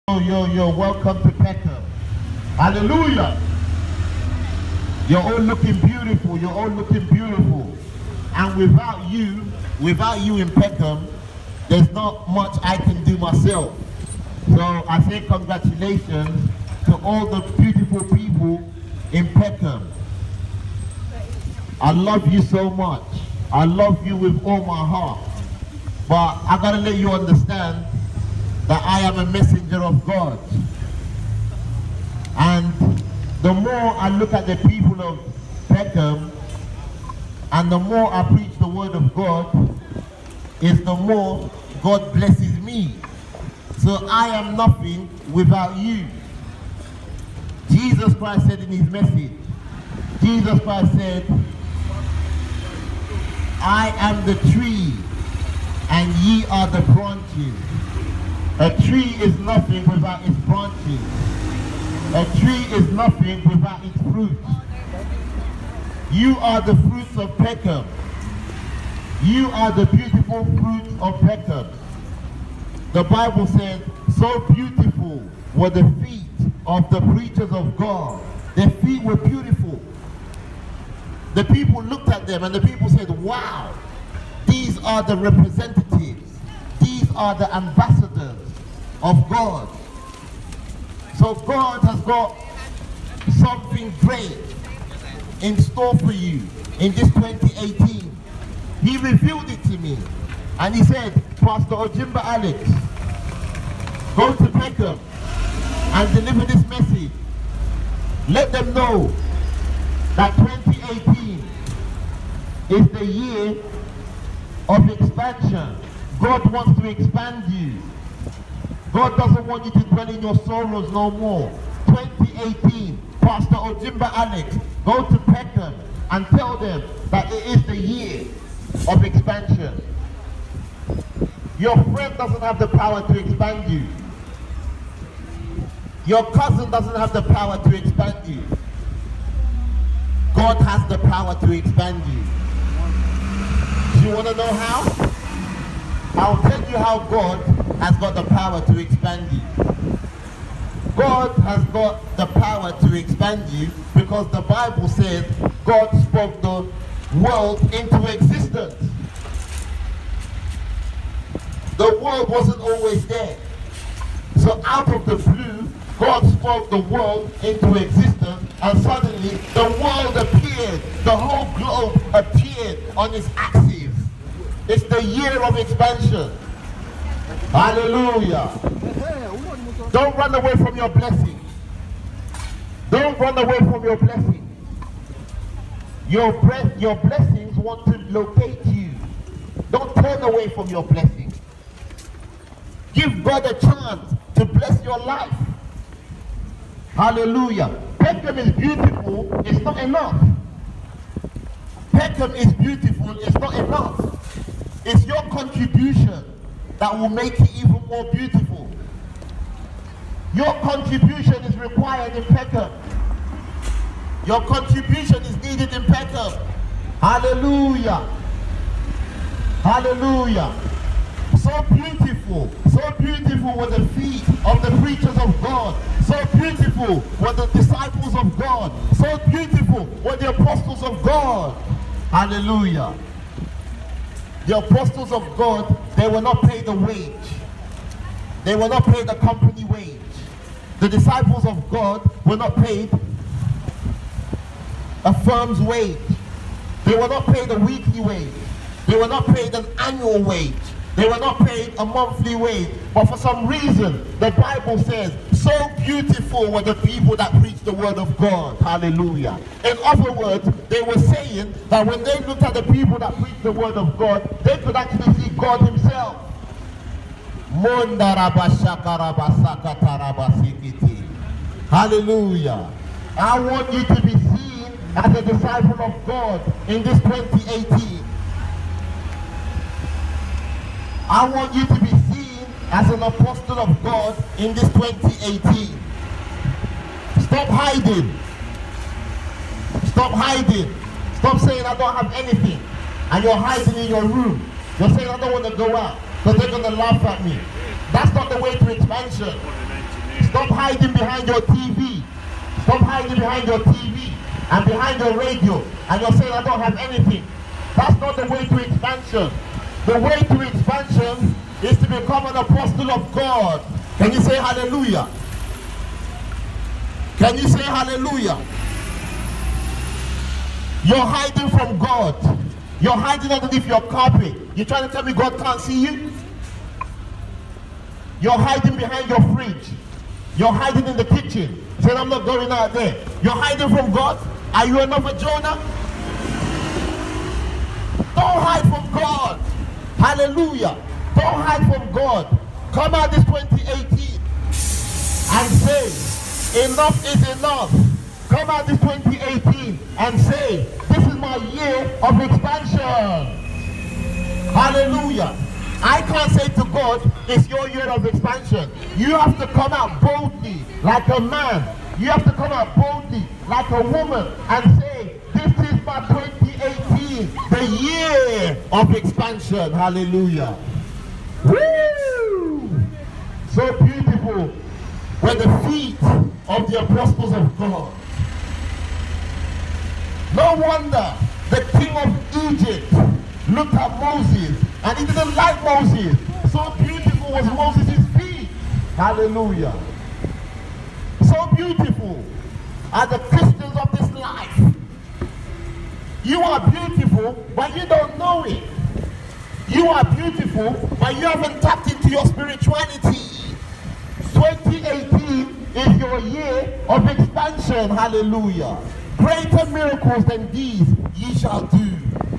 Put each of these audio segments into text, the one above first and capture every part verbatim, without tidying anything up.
Yo, yo, yo, welcome to Peckham. Hallelujah. You're all looking beautiful. You're all looking beautiful. And without you, without you in Peckham, there's not much I can do myself. So I say congratulations to all the beautiful people in Peckham. I love you so much. I love you with all my heart. But I gotta let you understand that I am a messenger of God. And the more I look at the people of Peckham, and the more I preach the word of God, is the more God blesses me. So I am nothing without you. Jesus Christ said in his message, Jesus Christ said, I am the tree, and ye are the branches. A tree is nothing without its branches. A tree is nothing without its fruit. You are the fruits of Peckham. You are the beautiful fruits of Peckham. The Bible says, so beautiful were the feet of the preachers of God. Their feet were beautiful. The people looked at them and the people said, wow, these are the representatives. These are the ambassadors of God. So God has got something great in store for you in this twenty eighteen. He revealed it to me and he said, Pastor Ojimba Alex, go to Peckham and deliver this message. Let them know that twenty eighteen is the year of expansion. God wants to expand you. God doesn't want you to dwell in your sorrows no more. twenty eighteen, Pastor Ojimba Alex, go to Peckham and tell them that it is the year of expansion. Your friend doesn't have the power to expand you. Your cousin doesn't have the power to expand you. God has the power to expand you. Do you want to know how? I'll tell you how God has got the power to expand you. God has got the power to expand you because the Bible says God spoke the world into existence. The world wasn't always there. So out of the blue, God spoke the world into existence, and suddenly the world appeared. The whole globe appeared on its axis. It's the year of expansion. Hallelujah. Don't run away from your blessing. Don't run away from your blessing. Your, breath, your blessings want to locate you. Don't turn away from your blessing. Give God a chance to bless your life. Hallelujah. Peckham is beautiful, it's not enough. Peckham is beautiful, it's not enough. It's your contribution that will make it even more beautiful. Your contribution is required in Peckham. Your contribution is needed in Peckham. Hallelujah. Hallelujah. So beautiful, so beautiful were the feet of the preachers of God. So beautiful were the disciples of God. So beautiful were the apostles of God. Hallelujah. The apostles of God, they were not paid a wage. They were not paid a company wage. The disciples of God were not paid a firm's wage. They were not paid a weekly wage. They were not paid an annual wage. They were not paid a monthly wage. But for some reason, the Bible says, so beautiful were the people that preached the word of God. Hallelujah. In other words, they were saying that when they looked at the people that preached the word of God, they could actually see God himself. Hallelujah. I want you to be seen as a disciple of God in this twenty eighteen. I want you to be seen as an apostle of God in this twenty eighteen. Stop hiding. Stop hiding. Stop saying I don't have anything. And you're hiding in your room. You're saying I don't want to go out because they're going to laugh at me. That's not the way to expansion. Stop hiding behind your T V. Stop hiding behind your T V and behind your radio. And you're saying, I don't have anything. That's not the way to expansion. The way to expansion is to become an apostle of God. Can you say hallelujah? Can you say hallelujah? You're hiding from God. You're hiding underneath your carpet. You're trying to tell me God can't see you? You're hiding behind your fridge. You're hiding in the kitchen. Saying, I'm not going out there. You're hiding from God? Are you another Jonah? Don't hide from God. Hallelujah. Don't hide from God. Come out this twenty eighteen and say, enough is enough. Come out this twenty eighteen and say, this is my year of expansion. Hallelujah. I can't say to God, it's your year of expansion. You have to come out boldly like a man. You have to come out boldly like a woman and say, this is my twenty eighteen, the year of expansion. Hallelujah. Woo! So beautiful were the feet of the apostles of God. No wonder the king of Egypt looked at Moses and he didn't like Moses. So beautiful was Moses' feet. Hallelujah. So beautiful are the Christians of this life. You are beautiful, but you don't know it. You are beautiful, but you haven't tapped into your spirituality. twenty eighteen is your year of expansion. Hallelujah. Greater miracles than these ye shall do.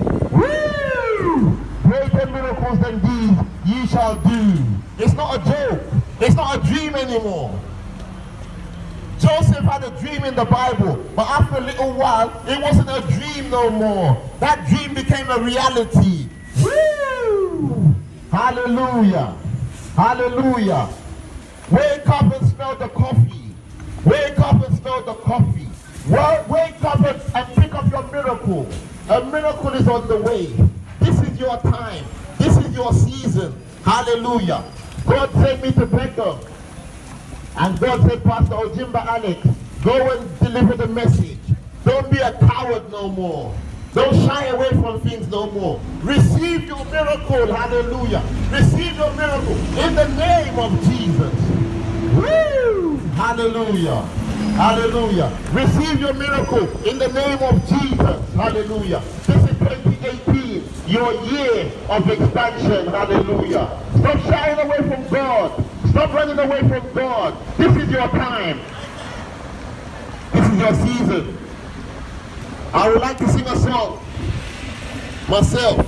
Woo! Greater miracles than these ye shall do. It's not a joke. It's not a dream anymore. Joseph had a dream in the Bible, but after a little while, it wasn't a dream no more. That dream became a reality. Woo! Hallelujah. Hallelujah. Wake up and smell the coffee. Wake up and smell the coffee. Well, wake up and, and pick up your miracle. A miracle is on the way. This is your time. This is your season. Hallelujah. God sent me to Peckham. And God said, Pastor Ojimba Alex, go and deliver the message. Don't be a coward no more. Don't shy away from things no more. Receive your miracle. Hallelujah. Receive your miracle in the name of Jesus. Woo! Hallelujah. Hallelujah. Receive your miracle in the name of Jesus. Hallelujah. This is twenty eighteen, your year of expansion. Hallelujah. Stop shying away from God. Stop running away from God. This is your time. This is your season. I would like to sing a song myself.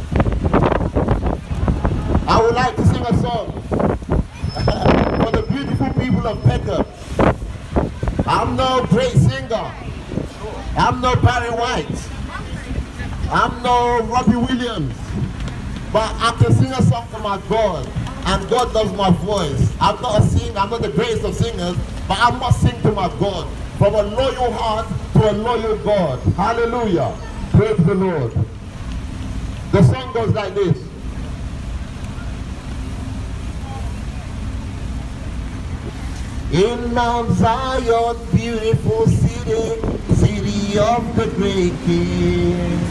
I would like to sing a song for the beautiful people of Peckham. I'm no great singer. I'm no Barry White. I'm no Robbie Williams. But I can sing a song for my God. And God loves my voice. I'm not a singer. I'm not the greatest of singers. But I must sing to my God. From a loyal heart to a loyal God. Hallelujah. Praise the Lord. The song goes like this. In Mount Zion, beautiful city, city of the great King.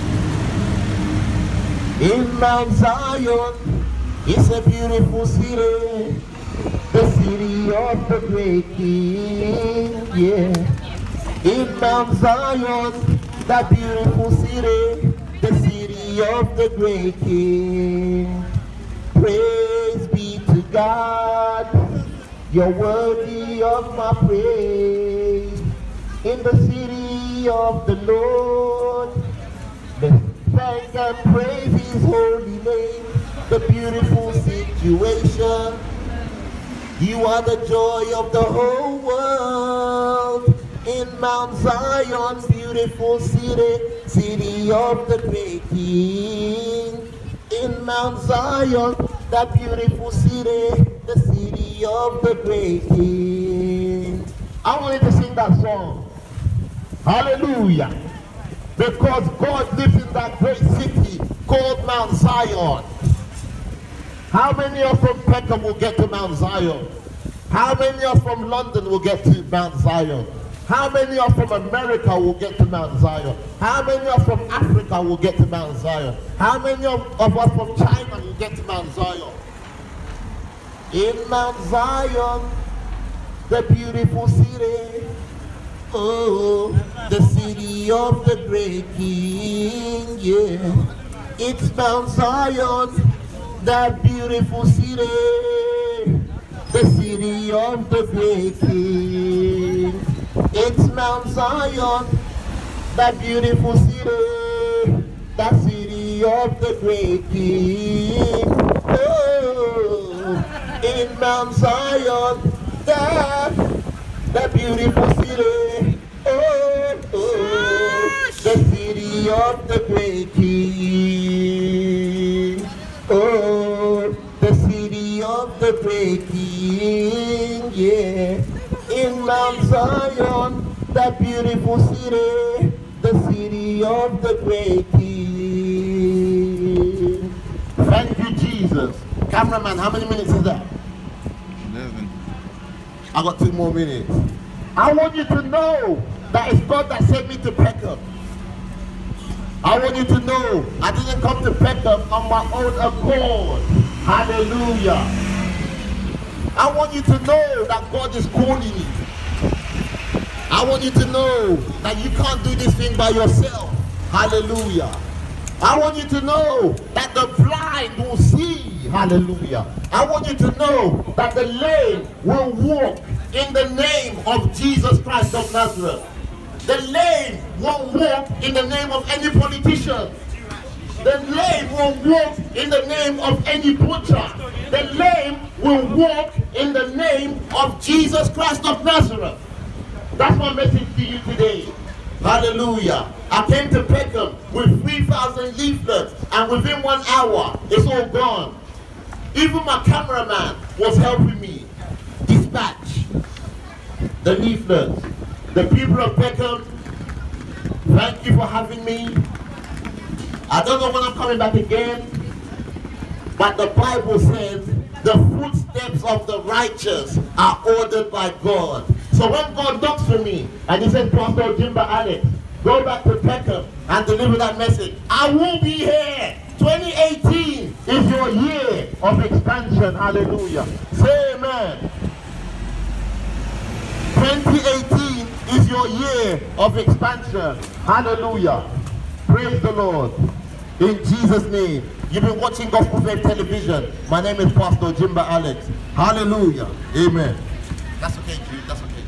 In Mount Zion, it's a beautiful city, the city of the great King, yeah. In Mount Zion, that beautiful city, the city of the great King. Praise be to God. You're worthy of my praise. In the city of the Lord, let's thank and praise His holy name. The beautiful situation. You are the joy of the whole world. In Mount Zion, beautiful city, city of the great King. In Mount Zion, that beautiful city, the city of the great King. I wanted to sing that song. Hallelujah. Because God lives in that great city called Mount Zion. How many of from Peckham will get to Mount Zion? How many are from London will get to Mount Zion? How many are from America will get to Mount Zion? How many are from Africa will get to Mount Zion? How many of, of us from China will get to Mount Zion? In Mount Zion, the beautiful city, oh, the city of the great King, yeah. It's Mount Zion, that beautiful city, the city of the great King. It's Mount Zion, that beautiful city, that city of the great King. Oh, in Mount Zion, that, that beautiful city, oh, oh, the city of the great King. Oh, the city of the great King, yeah. In Mount Zion, that beautiful city, the city of the great King. Thank you, Jesus. Cameraman, how many minutes is that? eleven. I got two more minutes. I want you to know that it's God that sent me to Peckham. I want you to know I didn't come to Peckham on my own accord. Hallelujah. I want you to know that God is calling you. I want you to know that you can't do this thing by yourself. Hallelujah. I want you to know that the blind will see. Hallelujah. I want you to know that the lame will walk in the name of Jesus Christ of Nazareth. The lame won't walk in the name of any politician. The lame will walk in the name of any butcher. The lame will walk in the name of Jesus Christ of Nazareth. That's my message to you today. Hallelujah. I came to Peckham with three thousand leaflets, and within one hour, it's all gone. Even my cameraman was helping me dispatch the leaflets. The people of Peckham, thank you for having me. I don't know when I'm coming back again, but the Bible says the footsteps of the righteous are ordered by God. So when God knocks for me and he says, Pastor Jimba Alex, go back to Peckham and deliver that message, I will be here. twenty eighteen is your year of expansion. Hallelujah. Say amen. twenty eighteen is your year of expansion. Hallelujah. Praise the Lord. In Jesus' name. You've been watching Gospel Faith Television. My name is Pastor Jimba Alex. Hallelujah. Amen. That's okay, Jude. That's okay.